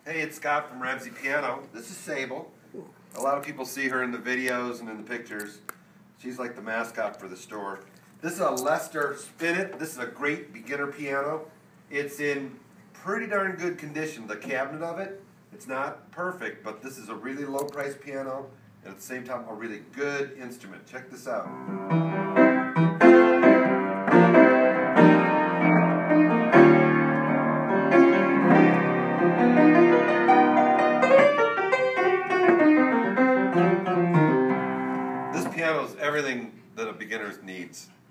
Hey, it's Scott from Ramsey Piano. This is Sable. A lot of people see her in the videos and in the pictures. She's like the mascot for the store. This is a Lester Spinet. This is a great beginner piano. It's in pretty darn good condition. The cabinet of it, it's not perfect, but this is a really low price piano and at the same time a really good instrument. Check this out. This piano is everything that a beginner needs.